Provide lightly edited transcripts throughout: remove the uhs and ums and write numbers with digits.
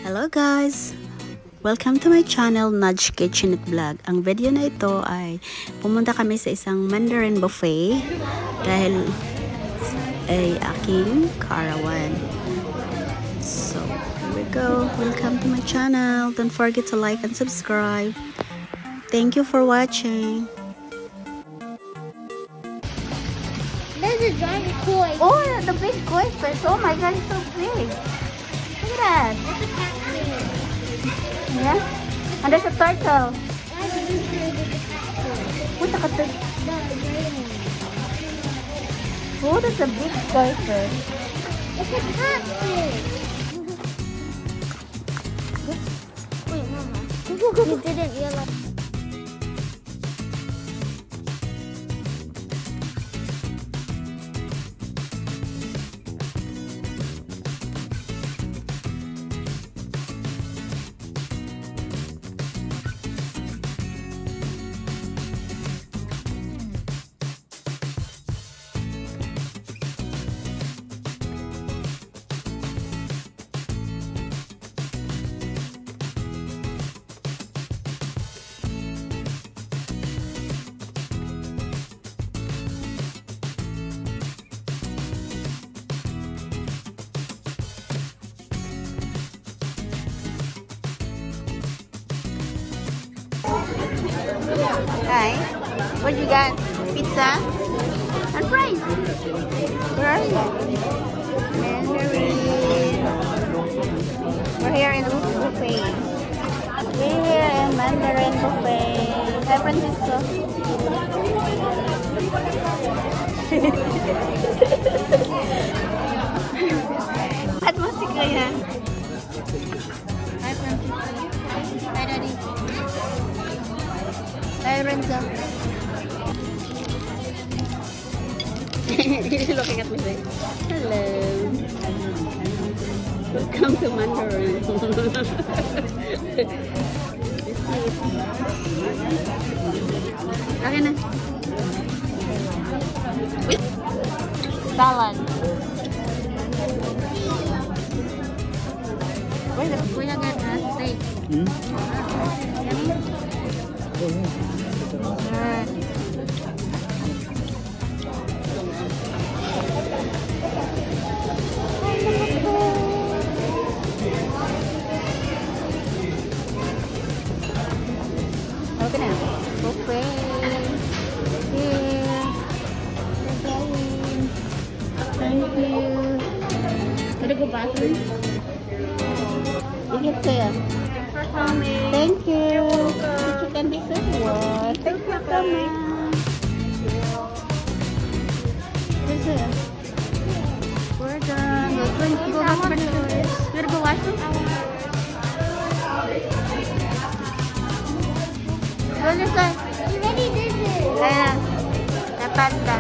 Hello guys! Welcome to my channel, Nhajkitchenette Vlog. Ang video na ito ay pumunta kami sa isang Mandarin Buffet dahil ay aking karawan. So, here we go. Welcome to my channel. Don't forget to like and subscribe. Thank you for watching. There's a giant koi. Oh, the big koi fish. Oh my god, it's so big. Look at that. There's a catfish. Yeah? And there's a turtle. What's a catfish? Oh, that's a big koi fish. It's a catfish. Wait, Mama. You didn't realize. Hi. What you got? Pizza? And fries? Where are you? Mandarin. We're here in Buffet. We're here in Mandarin Buffet. Hi, Francisco. At mo si Kuya. Hi, Francisco. Hi, Daddy. Hi, Renzo. He's looking at me like, hello. Welcome to Mandarin. Okay na. Salad. Where's the kuya got a steak? Okay na. Buffet. Here. We're going. Thank you. Gotta go bathroom? Ingat kayo. For coming. Thank you. Chicken pizza. What? Thank you so much. This is. We're done. Go back to the toilet. You gotta go washroom? What is that? You already did this. Ayan. Dapat na.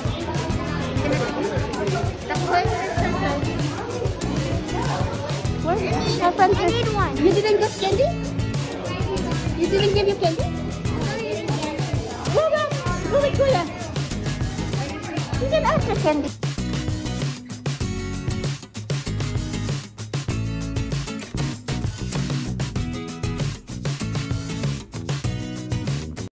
I need one. You didn't get candy? You didn't give you candy? Go back. Go with Kuya. You can ask for candy.